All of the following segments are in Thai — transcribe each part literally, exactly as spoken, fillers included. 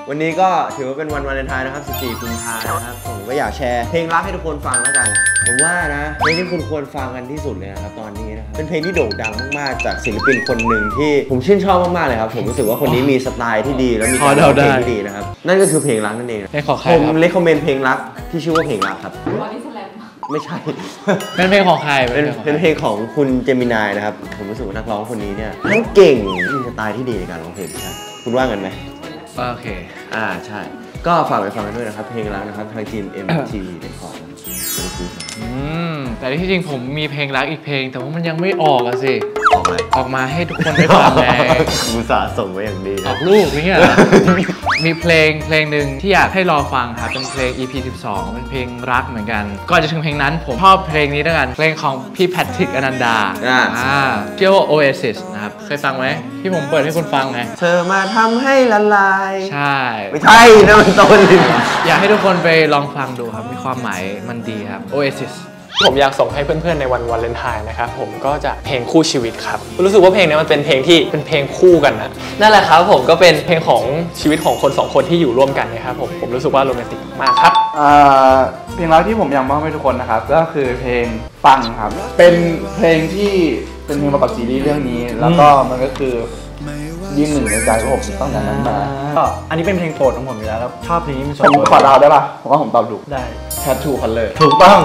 วันนี้ก็ถือว่าเป็นวันวาเลนไทน์นะครับสิบสี่กุมภาพันธ์นะครับผมก็อยากแชร์เพลงรักให้ทุกคนฟังแล้วกันผมว่านะเพลงที่คุณควรฟังกันที่สุดเลยนะครับตอนนี้นะครับเป็นเพลงที่โด่งดังมากๆจากศิลปินคนหนึ่งที่ผมชื่นชอบมากๆเลยครับผมรู้สึกว่าคนนี้มีสไตล์ที่ดีแล้วมีการร้องเพลงที่ดีนะครับนั่นก็คือเพลงรักนั่นเองผมเลคคอมเมนต์เพลงรักที่ชื่อว่าเพลงรักครับไม่ใช่เป็นเพลงของใครเป็นเป็นเพลงของคุณเจมินายนะครับผมรู้สึกว่านักร้องคนนี้เนี่ยทั้งเก่งมีสไตล์ที่ดีในการร้องเพลงใช่คุณว่ากันไหมโอเคอ่าใช่ก็ฝากไปฟังกันด้วยนะครับเพลงรักนะครับทางทีม เอ็ม ที วี เรคคอร์ดอืมแต่ที่จริงผมมีเพลงรักอีกเพลงแต่ว่ามันยังไม่ออกอะสิออกอะไรออกมาให้ทุกคนได้ฟังไงอุตส่าห์ส่งไว้อย่างดีออกลูกนี่มีเพลงเพลงหนึ่งที่อยากให้รอฟังครับเป็นเพลง อี พี สิบสองเป็นเพลงรักเหมือนกันก่อนจะถึงเพลงนั้นผมชอบเพลงนี้ด้วยกันเพลงของพี่แพทริกอนันดาอ่าชื่อว่า Oasis นะครับเคยฟังไหมที่ผมเปิดให้คุณฟังไงเธอมาทำให้ละลายใช่ไม่ใช่นะมันต้นอยากให้ทุกคนไปลองฟังดูครับมีความหมายมันดีครับ Oasis ผมอยากส่งให้เพื่อนๆในวันวาเลนไทน์นะครับผมก็จะเพลงคู่ชีวิตครับรู้สึกว่าเพลงนี้มันเป็นเพลงที่เป็นเพลงคู่กันนะนั่นแหละครับผมก็เป็นเพลงของชีวิตของคนสองคนที่อยู่ร่วมกันนะครับผมผมรู้สึกว่าโรแมนติกมากครับเพลงรักที่ผมอยากมอบให้ทุกคนนะครับก็คือเพลงฟังครับเป็นเพลงที่เป็นเพลงประกอบซีรีส์เรื่องนี้แล้วก็มันก็คือยืนหนึ่งในใจของผมตั้งแต่นั้นมาก็อันนี้เป็นเพลงโปรดของผมอยู่แล้วแล้วชอบเพลงนี้มันผมขอเดาได้ป่ะผมว่าผมตอบถูกได้ Tattoo Color ถูกต้อง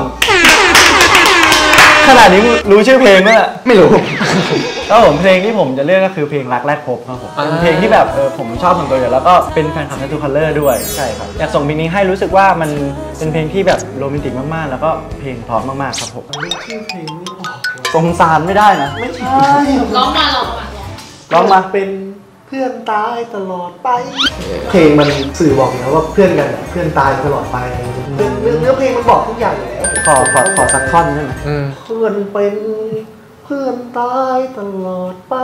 ขนาดนี้รู้ชื่อเพลงก็ไม่รู้ก็ผมเพลงที่ผมจะเลือกก็คือเพลงรักแรกพบครับผมเป็นเพลงที่แบบเออผมชอบส่วนตัวอยู่แล้วก็เป็นแฟนคลับ Tattoo Color ด้วยใช่ครับอยากส่งเพลงนี้ให้รู้สึกว่ามันเป็นเพลงที่แบบโรแมนติกมากๆแล้วก็เพลงเพราะมากๆครับผมชื่อเพลงไม่ออกสงสารไม่ได้นะไม่ใช่ร้องมาร้องมาร้องมาเป็นเพื่อนตายตลอดไปเพลงมันสื่อบอกแล้วว่าเพื่อนกันเพื่อนตายตลอดไปเนื้อเพลงมันบอกทุกอย่างแล้วขอขอขอสักท่อนได้ไหมเพื่อนเป็นเพื่อนตายตลอดไป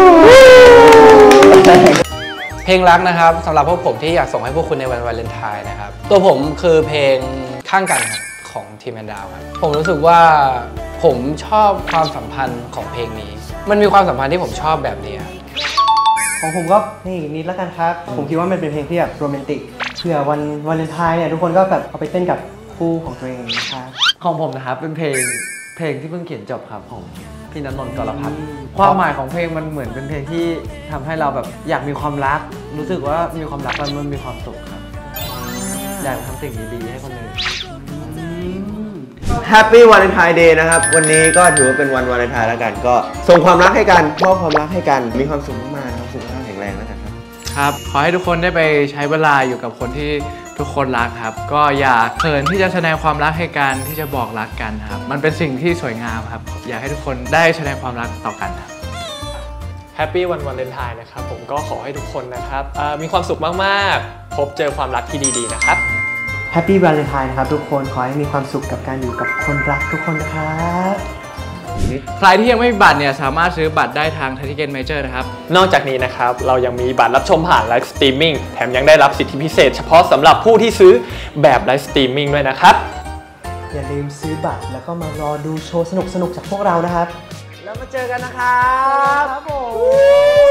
เพลงรักนะครับสำหรับพวกผมที่อยากส่งให้พวกคุณในวันวาเลนไทน์นะครับตัวผมคือเพลงข้างกันของทีมแอนดาวครับผมรู้สึกว่าผมชอบความสัมพันธ์ของเพลงนี้มันมีความสัมพันธ์ที่ผมชอบแบบนี้ของผมก็นี่นิดแล้วกันครับผมคิดว่ามันเป็นเพลงที่แบบโรแมนติกเผื่อวันวาเลนไทน์เนี่ยทุกคนก็แบบเอาไปเต้นกับคู่ของตัวเองนะครับของผมนะครับเป็นเพลงเพลงที่เพิ่งเขียนจบครับของพี่ณัฐ กรพัฒน์ความหมายของเพลงมันเหมือนเป็นเพลงที่ทำให้เราแบบอยากมีความรักรู้สึกว่ามีความรักแล้วมันมีความสุขครับอยากทำสิ่งดีๆให้คนอื่น Happy Valentine Day นะครับวันนี้ก็ถือว่าเป็นวันวาเลนไทน์แล้วกันก็ส่งความรักให้กันมอบความรักให้กันมีความสุขมากๆนะครับสุขภาพแข็งแรงแล้วกันครับครับขอให้ทุกคนได้ไปใช้เวลาอยู่กับคนที่ทุกคนรักครับก็อย่าเขินที่จะแสดงความรักให้กันที่จะบอกรักกันครับมันเป็นสิ่งที่สวยงามครับอยากให้ทุกคนได้แสดงความรักต่อกันครับแฮปปี้วันวาเลนไทน์นะครับผมก็ขอให้ทุกคนนะครับมีความสุขมากๆพบเจอความรักที่ดีๆนะครับแฮปปี้วาเลนไทน์นะครับทุกคนขอให้มีความสุขกับการอยู่กับคนรักทุกคนนะครับใครที่ยังไม่มีบัตรเนี่ยสามารถซื้อบัตรได้ทาง Ticket Major นะครับนอกจากนี้นะครับเรายังมีบัตรรับชมผ่านไลฟ์สตรีมมิ่งแถมยังได้รับสิทธิพิเศษเฉพาะสำหรับผู้ที่ซื้อแบบไลฟ์สตรีมมิ่งด้วยนะครับอย่าลืมซื้อบัตรแล้วก็มารอดูโชว์สนุกๆจากพวกเรานะครับแล้วมาเจอกันนะครับครับผม